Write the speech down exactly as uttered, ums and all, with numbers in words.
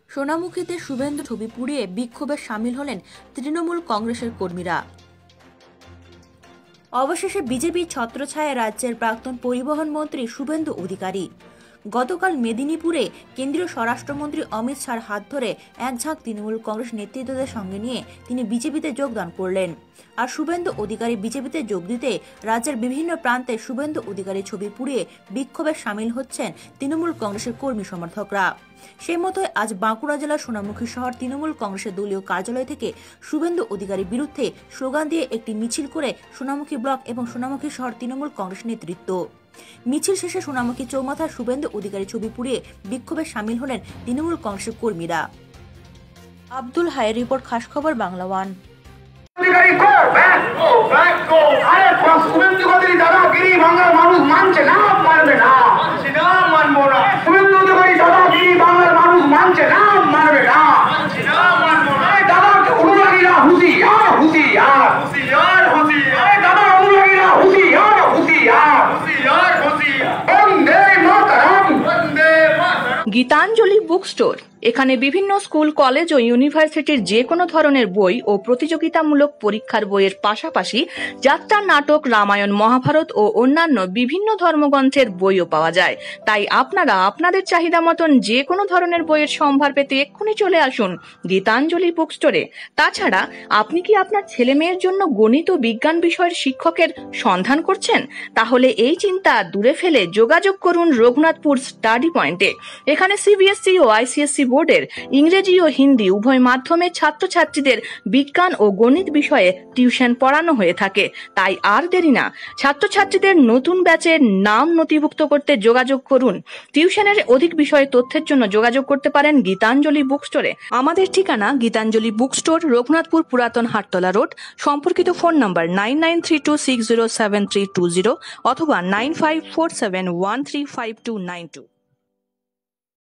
সোনামুখীতে শুভেন্দু ছবি পুড়িয়ে বিক্ষোভে সামিল হলেন তৃণমূল কংগ্রেসের কর্মীরা। অবশেষে বিজেপির ছত্রছায়ায় রাজ্যের প্রাক্তন পরিবহন মন্ত্রী শুভেন্দু অধিকারী গতকাল মেদিনীপুরে কেন্দ্রীয় স্বরাষ্ট্রমন্ত্রী অমিত শাহর হাত ধরে এক ঝাঁক তৃণমূল কংগ্রেস নেতৃত্বদের সঙ্গে নিয়ে তিনি বিজেপিতে যোগদান করলেন। আর শুভেন্দু অধিকারী বিজেপিতে যোগ দিতে রাজ্যের বিভিন্ন প্রান্তে শুভেন্দু অধিকারী ছবি পুড়িয়ে বিক্ষোভে সামিল হচ্ছেন তৃণমূল কংগ্রেসের কর্মী সমর্থকরা। সেই মতোই আজ বাঁকুড়া জেলার সোনামুখী শহর তৃণমূল কংগ্রেসের দলীয় কার্যালয় থেকে শুভেন্দু অধিকারীর বিরুদ্ধে স্লোগান দিয়ে একটি মিছিল করে সোনামুখী ব্লক এবং সোনামুখী শহর তৃণমূল কংগ্রেস নেতৃত্ব। মিছিল শেষে সোনামুখী চৌমাথার শুভেন্দু অধিকারী ছবি পুড়িয়ে বিক্ষোভে সামিল হলেন তৃণমূল কংগ্রেসের কর্মীরা। আব্দুল হায়ের রিপোর্ট, খাস খবর বাংলা ওয়ান। বাংলার মানুষ মানছে না, মানবে না, মানবো না। শুভেন্দু অধিকারী দাদাগিরি বাংলার মানুষ মানছে না, মানবে না, মানবো না। দাদাকে অনুরাগীরা হুঁশিয়ার, হুঁশিয়ার, হুঁশিয়ার, হুঁশিয়ার। দাদা অনুরাগীরা হুঁশিয়ার, হুঁশিয়ার, হুঁশিয়ার, হুঁশিয়ার। বন্দে মাতরম, বন্দে মাতরম। Gitanjali book store. এখানে বিভিন্ন স্কুল, কলেজ ও ইউনিভার্সিটির যে কোনো ধরনের বই ও প্রতিযোগিতামূলক পরীক্ষার বইয়ের পাশাপাশি যাত্রা, নাটক, রামায়ণ, মহাভারত ও অন্যান্য বিভিন্ন ধর্মগ্রন্থের বইও পাওয়া যায়। তাই আপনারা আপনাদের চাহিদা মতন যে কোনো ধরনের বইয়ের সম্ভার পেতে এক্ষুনি চলে আসুন গীতাঞ্জলি বুক স্টোরে। তাছাড়া আপনি কি আপনার ছেলে মেয়ের জন্য গণিত ও বিজ্ঞান বিষয়ের শিক্ষকের সন্ধান করছেন? তাহলে এই চিন্তা দূরে ফেলে যোগাযোগ করুন রঘুনাথপুর স্টাডি পয়েন্টে। এখানে সিবিএসসি ও আইসিএসসি বোর্ডের ইংরেজি ও হিন্দি উভয় মাধ্যমে ছাত্রছাত্রীদের বিজ্ঞান ও গণিত বিষয়ে টিউশন পড়ানো হয়ে থাকে। তাই আর দেরি না, ছাত্রছাত্রীদের নতুন ব্যাচের নাম নথিভুক্ত করতে যোগাযোগ করুন। টিউশনের অধিক বিষয়ে তথ্যের জন্য যোগাযোগ করতে পারেন গীতাঞ্জলি বুক স্টোরে। আমাদের ঠিকানা গীতাঞ্জলি বুক স্টোর, রঘুনাথপুর পুরাতন হাটতলা রোড। সম্পর্কিত phone number nine nine three two six zero seven three two zero অথবা nine five four seven one three five two nine two.